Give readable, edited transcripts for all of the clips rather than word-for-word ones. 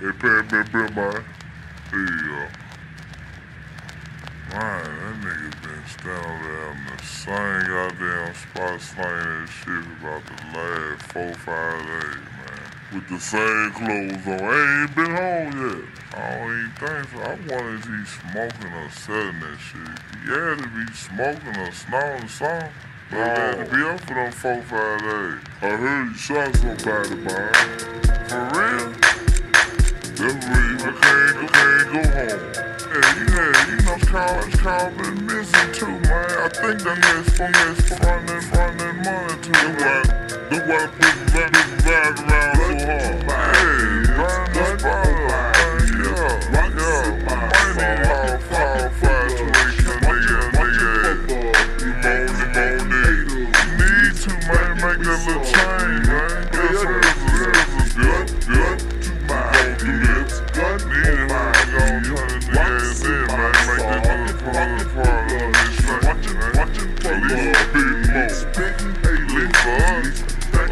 Hey, pay me a bill, man. There you go. Man, that nigga been standing over there on the same goddamn spot slanging that shit for about the last 4-5 days, man. With the same clothes on. I ain't been home yet. I don't even think so. I wonder if he's smoking or selling that shit. He had to be smoking or snorting something. But he had to be up for them 4-5 days. I heard he shot somebody, man. For real? That's the reason I can't go home. Yeah, you know, Carl been missing too, man. I think that nigga's from this frontin' money too. That's why I put the ride around so hard. Hey, burn the spot up, man, yeah. Might need a fall fire to make your nigga you need to, man, make that little change, man. That's good. Do this. Need it, man. Turn this nigga ass in, man. Make that motherfucker part of this shit, man. At least a bit more. At least for us.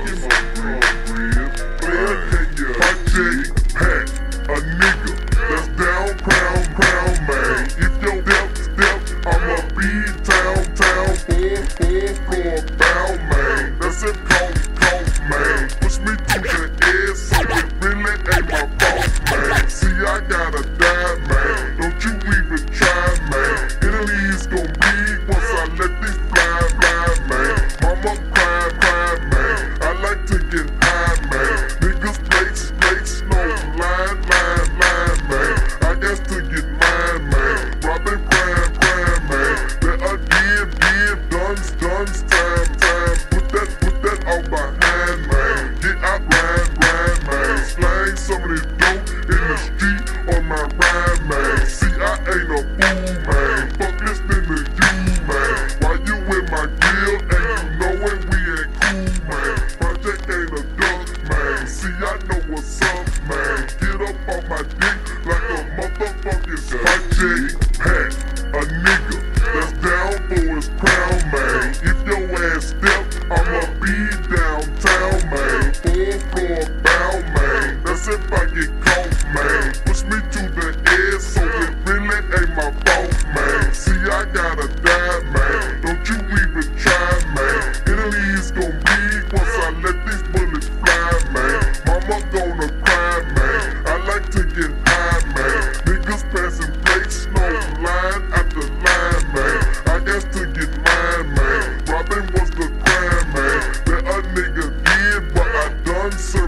Project Pat, a nigga that's down, crown, man. If your step, I'ma be town, 4th floor bound, man. That's it, cough, man. Push me to the edge, so it really ain't my fault, man. See, I gotta die, man. Don't you even try, man. Italy's gon' bleed once I let this fly, man. Mama cry, man. I like to get high, man. Niggas plate, snow, line, man. I guess to get mine, man. Robbing, crime, man. That I give, duns, time. Put that out behind, man. Get out, grind, man. Slang some of this dope in the street on my ride, man. See, I ain't no fool, man. Fuck listening to you, man. Why you in my guild and you knowin' we ain't cool, man. Project ain't a duck, man. See, I know what's up, man. Get up on my dick like a motherfucking Project Pat, a nigga that's down for his crown, man. If your ass step, I'ma be downtown, man. 4th floor bound, man. That's if I get caught, man. Push me to the edge, so it really ain't my fault, man. See, I gotta die, man. Don't you even try, man. Italy's gon' bleed once I let these bullets fly, man. Mama gonna cry, man. I like to get high, man. Niggas passing plates, snow line after line, man. I guess to get mine, man. Robbing was the crime, man. That a nigga did, but I done so.